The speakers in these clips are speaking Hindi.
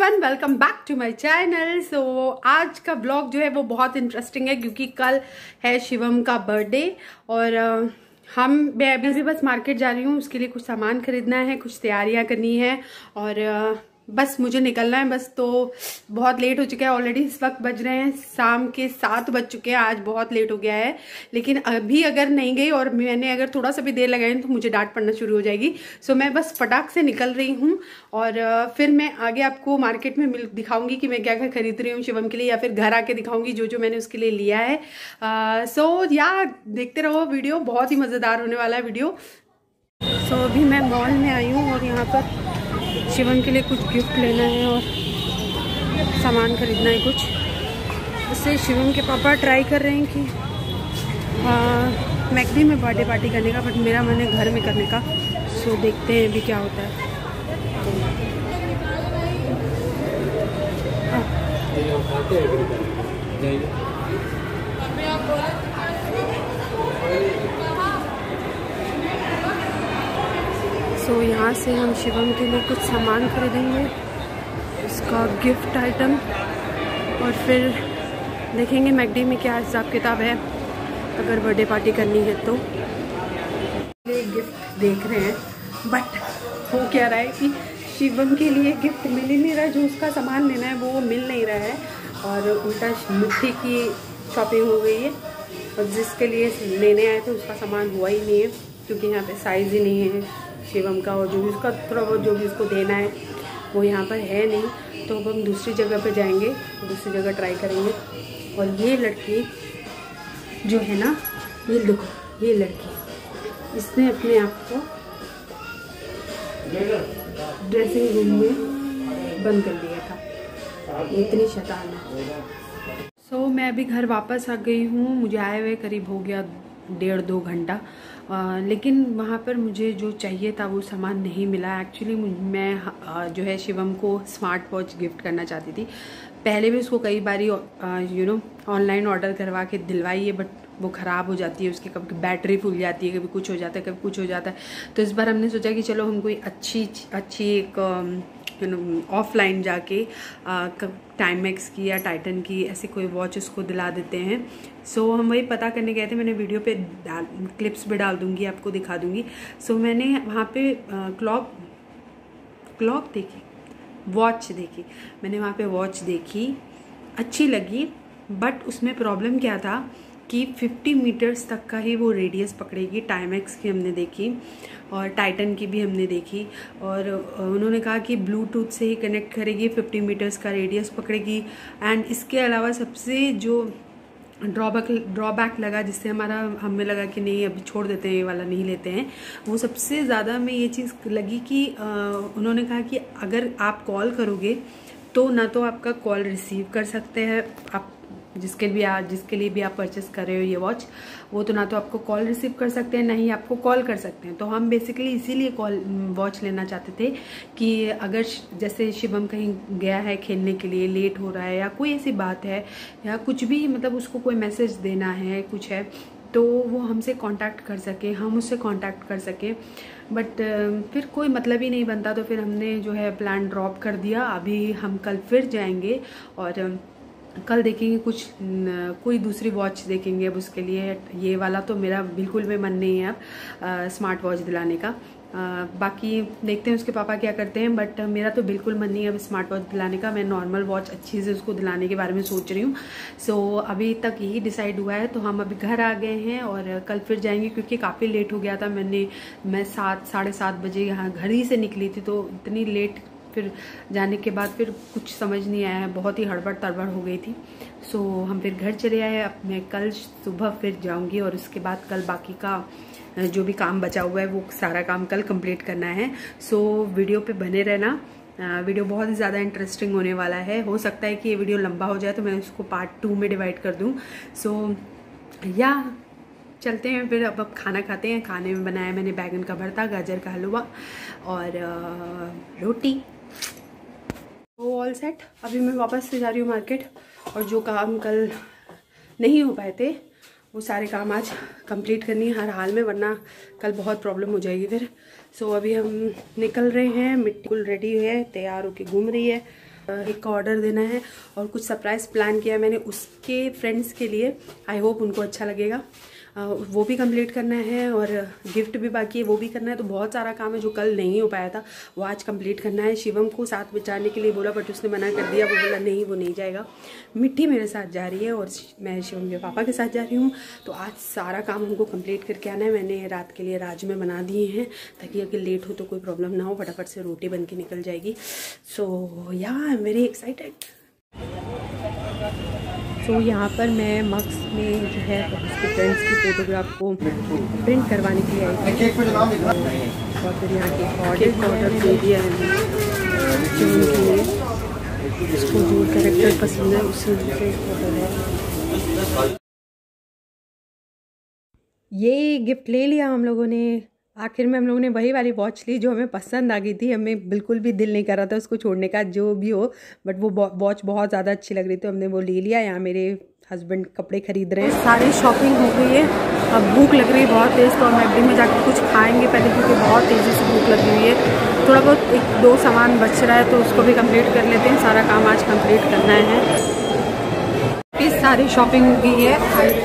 Everyone, welcome back to my channel. So आज का ब्लॉग जो है वो बहुत इंटरेस्टिंग है क्योंकि कल है शिवम का बर्थडे और मैं अभी भी बस मार्केट जा रही हूँ। उसके लिए कुछ सामान खरीदना है, कुछ तैयारियां करनी है और बस मुझे निकलना है बस। तो बहुत लेट हो चुका है ऑलरेडी। इस वक्त बज रहे हैं शाम के 7 बज चुके हैं। आज बहुत लेट हो गया है, लेकिन अभी अगर नहीं गई और मैंने अगर थोड़ा सा भी देर लगाई तो मुझे डांट पड़ना शुरू हो जाएगी। सो मैं बस फटाक से निकल रही हूँ और फिर मैं आगे आपको मार्केट में दिखाऊंगी कि मैं क्या क्या खरीद रही हूँ शिवम के लिए, या फिर घर आके दिखाऊंगी जो जो मैंने उसके लिए लिया है। सो देखते रहो वीडियो, बहुत ही मज़ेदार होने वाला है वीडियो। सो अभी मैं मॉल में आई हूँ और यहाँ पर शिवम के लिए कुछ गिफ्ट लेना है और सामान खरीदना है कुछ। उससे शिवम के पापा ट्राई कर रहे हैं कि मैकडी में बर्थडे पार्टी करने का, बट मेरा मन है घर में करने का। सो देखते हैं अभी क्या होता है। सो यहाँ से हम शिवम के लिए कुछ सामान खरीदेंगे, उसका गिफ्ट आइटम, और फिर देखेंगे मैकडी में क्या हिसाब किताब है अगर बर्थडे पार्टी करनी है तो। गिफ्ट देख रहे हैं बट हो क्या रहा है कि शिवम के लिए गिफ्ट मिल ही नहीं रहा है। जो उसका सामान लेना है वो मिल नहीं रहा है और उल्टा मिट्टी की शॉपिंग हो गई है और जिसके लिए लेने आए थे उसका सामान हुआ ही नहीं है क्योंकि यहाँ पे साइज़ ही नहीं है शिवम का, और जो भी उसका थोड़ा बहुत जो भी उसको देना है वो यहाँ पर है नहीं। तो अब हम दूसरी जगह पे जाएंगे, दूसरी जगह ट्राई करेंगे। और ये लड़की जो है ना, ये देखो, ये लड़की इसने अपने आप को ड्रेसिंग रूम में बंद कर दिया था, इतनी शैतान है। सो मैं अभी घर वापस आ गई हूँ। मुझे आए हुए करीब हो गया 1.5-2 घंटा, लेकिन वहाँ पर मुझे जो चाहिए था वो सामान नहीं मिला। एक्चुअली मैं जो है शिवम को स्मार्ट वॉच गिफ्ट करना चाहती थी। पहले भी उसको कई बारी ऑनलाइन ऑर्डर करवा के दिलवाई है, बट वो ख़राब हो जाती है उसकी, कभी बैटरी फूल जाती है, कभी कुछ हो जाता है, कभी कुछ हो जाता है। तो इस बार हमने सोचा कि चलो हम कोई अच्छी एक ऑफलाइन जाके टाइमेक्स की या टाइटन की ऐसी कोई वॉच उसको दिला देते हैं। सो हम वही पता करने गए थे। मैंने वीडियो पे क्लिप्स भी डाल दूंगी, आपको दिखा दूंगी। सो मैंने वहाँ पे क्लॉक देखी, वॉच देखी। मैंने वहाँ पे वॉच देखी, अच्छी लगी, बट उसमें प्रॉब्लम क्या था कि 50 मीटर्स तक का ही वो रेडियस पकड़ेगी। टाइमेक्स की हमने देखी और टाइटन की भी हमने देखी और उन्होंने कहा कि ब्लूटूथ से ही कनेक्ट करेगी, 50 मीटर्स का रेडियस पकड़ेगी। एंड इसके अलावा सबसे जो ड्रॉबैक लगा, जिससे हमें लगा कि नहीं अभी छोड़ देते हैं, ये वाला नहीं लेते हैं, वो सबसे ज़्यादा में ये चीज़ लगी कि उन्होंने कहा कि अगर आप कॉल करोगे तो ना तो आपका कॉल रिसीव कर सकते हैं आप, जिसके लिए भी आप परचेस कर रहे हो ये वॉच, वो तो ना तो आपको कॉल रिसीव कर सकते हैं ना ही आपको कॉल कर सकते हैं। तो हम बेसिकली इसीलिए वॉच लेना चाहते थे कि अगर जैसे शिवम कहीं गया है खेलने के लिए, लेट हो रहा है या कोई ऐसी बात है या कुछ भी, मतलब उसको कोई मैसेज देना है, कुछ है, तो वो हमसे कांटेक्ट कर सके, हम उससे कांटेक्ट कर सके। बट फिर कोई मतलब ही नहीं बनता, तो फिर हमने जो है प्लान ड्रॉप कर दिया। अभी हम कल फिर जाएंगे और कल देखेंगे कोई दूसरी वॉच देखेंगे। अब उसके लिए ये वाला तो मेरा बिल्कुल भी मन नहीं है अब स्मार्ट वॉच दिलाने का। बाकी देखते हैं उसके पापा क्या करते हैं, बट मेरा तो बिल्कुल मन नहीं है अब स्मार्ट वॉच दिलाने का। मैं नॉर्मल वॉच अच्छी से उसको दिलाने के बारे में सोच रही हूँ। सो अभी तक यही डिसाइड हुआ है। तो हम अभी घर आ गए हैं और कल फिर जाएंगे क्योंकि काफ़ी लेट हो गया था। मैं 7-7:30 बजे यहाँ घर ही से निकली थी, तो इतनी लेट फिर जाने के बाद फिर कुछ समझ नहीं आया, बहुत ही हड़बड़ तड़बड़ हो गई थी। सो हम फिर घर चले आए। अब मैं कल सुबह फिर जाऊंगी और उसके बाद कल बाकी का जो भी काम बचा हुआ है वो सारा काम कल कंप्लीट करना है। सो वीडियो पे बने रहना, वीडियो बहुत ही ज़्यादा इंटरेस्टिंग होने वाला है। हो सकता है कि ये वीडियो लंबा हो जाए तो मैं उसको पार्ट 2 में डिवाइड कर दूँ। सो चलते हैं फिर। अब खाना खाते हैं। खाने में बनाया मैंने बैगन का भरता, गाजर का हलवा और रोटी। तो ऑल सेट। अभी मैं वापस से जा रही हूँ मार्केट और जो काम कल नहीं हो पाए थे वो सारे काम आज कंप्लीट करनी है हर हाल में, वरना कल बहुत प्रॉब्लम हो जाएगी फिर। सो अभी हम निकल रहे हैं। मिट्टी रेडी है, तैयार होके घूम रही है एक ऑर्डर देना है और कुछ सरप्राइज़ प्लान किया है मैंने उसके फ्रेंड्स के लिए। आई होप उनको अच्छा लगेगा। वो भी कंप्लीट करना है और गिफ्ट भी बाकी है, वो भी करना है। तो बहुत सारा काम है जो कल नहीं हो पाया था, वो आज कंप्लीट करना है। शिवम को साथ में जाने के लिए बोला बट उसने मना कर दिया। वो बोला नहीं, वो नहीं जाएगा। मिट्टी मेरे साथ जा रही है और मैं शिवम के पापा के साथ जा रही हूँ। तो आज सारा काम हमको कंप्लीट करके आना है। मैंने रात के लिए राजमे बना दिए हैं ताकि अगर लेट हो तो कोई प्रॉब्लम ना हो, फटाफट से रोटी बन के निकल जाएगी। सो या आई एम वेरी एक्साइटेड। तो यहाँ पर मैं मक्स में जो है उसके फ्रेंड्स की फ़ोटोग्राफ को प्रिंट करवाने के लिए आई थी और फिर यहाँ के ऑर्डर दे दिया है जो उनके लिए, उसको जो कैरेक्टर पसंद है उससे ऑर्डर है। ये गिफ्ट ले लिया हम लोगों ने। आखिर में हम लोगों ने वही वाली वॉच ली जो हमें पसंद आ गई थी। हमें बिल्कुल भी दिल नहीं कर रहा था उसको छोड़ने का जो भी हो, बट वो वॉच बहुत ज़्यादा अच्छी लग रही थी, हमने वो ले लिया। यहाँ मेरे हस्बैंड कपड़े खरीद रहे हैं। सारी शॉपिंग हो गई है, अब भूख लग रही है बहुत तेज़। तो हम मैकडी में जाकर कुछ खाएंगे पहले क्योंकि बहुत तेज़ी से भूख लगी हुई है। थोड़ा बहुत 1-2 सामान बच रहा है तो उसको भी कंप्लीट कर लेते हैं। सारा काम आज कंप्लीट करना है। इस सारी शॉपिंग हो गई है।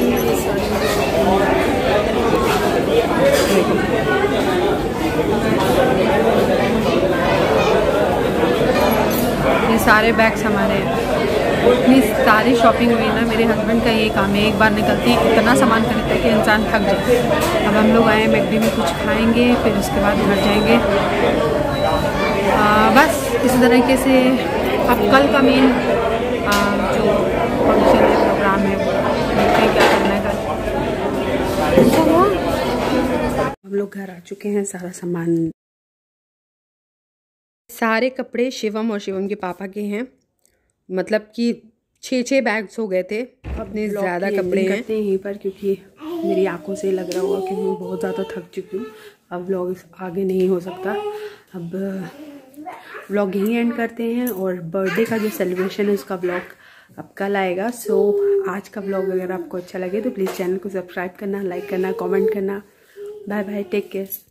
ये सारे बैग्स हमारे हैं। इतनी सारी शॉपिंग हुई ना, मेरे हस्बैंड का ये काम है, एक बार निकलती इतना सामान खरीदता है कि इंसान थक जाए। अब हम लोग आए मैकडी में कुछ खाएंगे, फिर उसके बाद घर जाएंगे। बस इस तरीके से अब कल का मेन जो फंक्शन है, प्रोग्राम है, देखते हैं क्या करना है कल। हम लोग घर आ चुके हैं। सारा सामान, सारे कपड़े शिवम और शिवम के पापा के हैं। मतलब कि 6 बैग्स हो गए थे। अपने ज़्यादा कपड़े हैं यहीं पर क्योंकि मेरी आंखों से लग रहा होगा कि मैं बहुत ज़्यादा थक चुकी हूँ। अब व्लॉग आगे नहीं हो सकता। अब व्लॉग यहीं एंड करते हैं और बर्थडे का जो सेलिब्रेशन है उसका व्लॉग अब कल आएगा। सो आज का व्लॉग अगर आपको अच्छा लगे तो प्लीज़ चैनल को सब्सक्राइब करना, लाइक करना, कमेंट करना। Bye bye, take care.